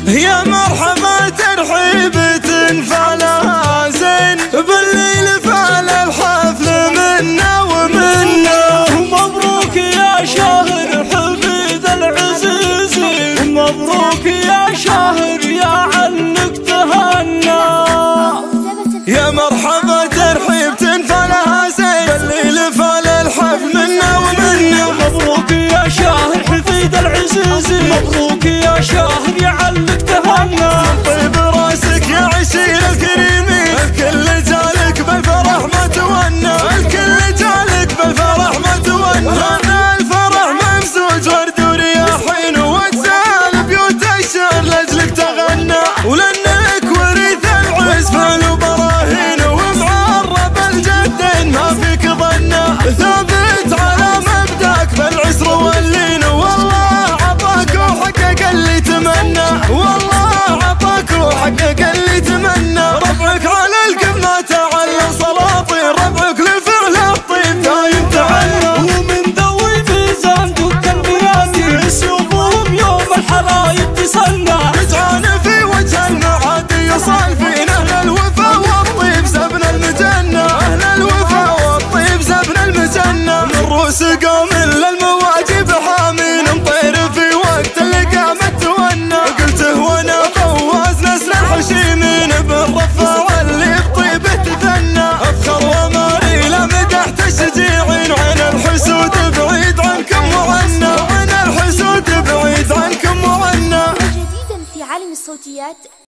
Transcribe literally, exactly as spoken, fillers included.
يا مرحبا ترحيبة فعلها زين، بالليل فعل الحفل منا ومنا. مبروك يا شهر حفيد العزيز، مبروك يا شهر يا علق تهنى. يا مرحبا ترحيبة فعلها زين، بالليل فعل الحفل منا ومنا. مبروك يا شهر حفيد العزيز، مبروك يا شهر يا علق تهنى. طيب راسك يا عشير الكريمين، الكل جالك بالفرح ما تونى، الكل جالك بالفرح ما تونى. هذا الفرح ممزوج ورد ورياحين، واجزال بيوت الشعر لاجلك تغنى. ولانك وريث العز فعل وبراهين، ومعرب الجدين ما فيك ظنة. ثابت على مبدأك بالعسر واللين، والله عطاك وحقق اللي تمنى، والله عطاك وحقق اللي تمنى. ربعك على القمة تعلم سلاطين، ربعك لفعل الطيب دايم تعنى. ومن ذوي ميزان دك البيادي، سيوفهم يوم الحرايب تسنى. رجعان في وجه المعادي صالفين، اهل الوفا والطيب زبن المجنة، اهل الوفا والطيب زبن المجنة. من رؤوس قوم للمواجب حامين، مطير في وقت اللي قامت تونى. قلته وانا فواز نسل الحشيمين، بالرفاع اللي بطيبه تثنى. افخر وماري لا مدحت الشجيعين، وعين الحسود بعيد عنكم وعنا، وعين الحسود بعيد عنكم وعنا. جديدا في عالم الصوتيات.